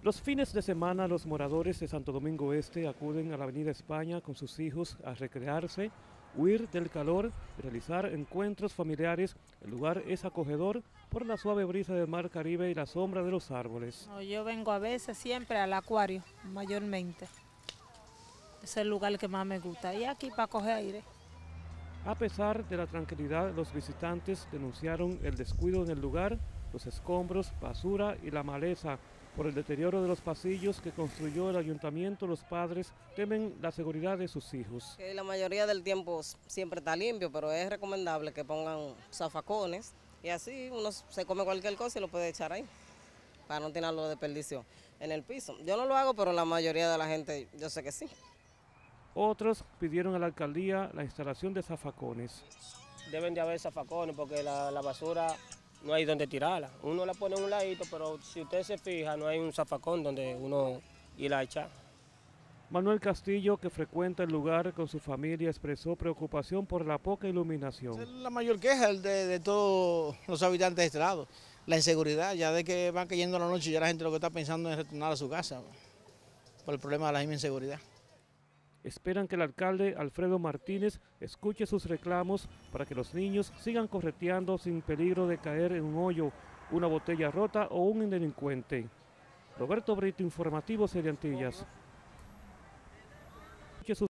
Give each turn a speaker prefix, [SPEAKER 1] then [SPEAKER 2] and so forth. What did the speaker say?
[SPEAKER 1] Los fines de semana los moradores de Santo Domingo Este acuden a la Avenida España con sus hijos a recrearse, huir del calor y realizar encuentros familiares. El lugar es acogedor por la suave brisa del mar Caribe y la sombra de los árboles.
[SPEAKER 2] No, yo vengo a veces siempre al acuario, mayormente. Es el lugar que más me gusta. Y aquí para coger aire.
[SPEAKER 1] A pesar de la tranquilidad, los visitantes denunciaron el descuido en el lugar, los escombros, basura y la maleza. Por el deterioro de los pasillos que construyó el ayuntamiento, los padres temen la seguridad de sus hijos.
[SPEAKER 3] Que la mayoría del tiempo siempre está limpio, pero es recomendable que pongan zafacones y así uno se come cualquier cosa y lo puede echar ahí, para no tirarlo de desperdicio en el piso. Yo no lo hago, pero la mayoría de la gente yo sé que sí.
[SPEAKER 1] Otros pidieron a la alcaldía la instalación de zafacones.
[SPEAKER 4] Deben de haber zafacones porque la basura no hay donde tirarla. Uno la pone en un ladito, pero si usted se fija, no hay un zafacón donde uno ir a echar.
[SPEAKER 1] Manuel Castillo, que frecuenta el lugar con su familia, expresó preocupación por la poca iluminación.
[SPEAKER 5] Es la mayor queja de todos los habitantes de este lado, la inseguridad, ya de que van cayendo la noche y ya la gente lo que está pensando es retornar a su casa por el problema de la misma inseguridad.
[SPEAKER 1] Esperan que el alcalde Alfredo Martínez escuche sus reclamos para que los niños sigan correteando sin peligro de caer en un hoyo, una botella rota o un delincuente. Roberto Brito, Informativo Seriantillas.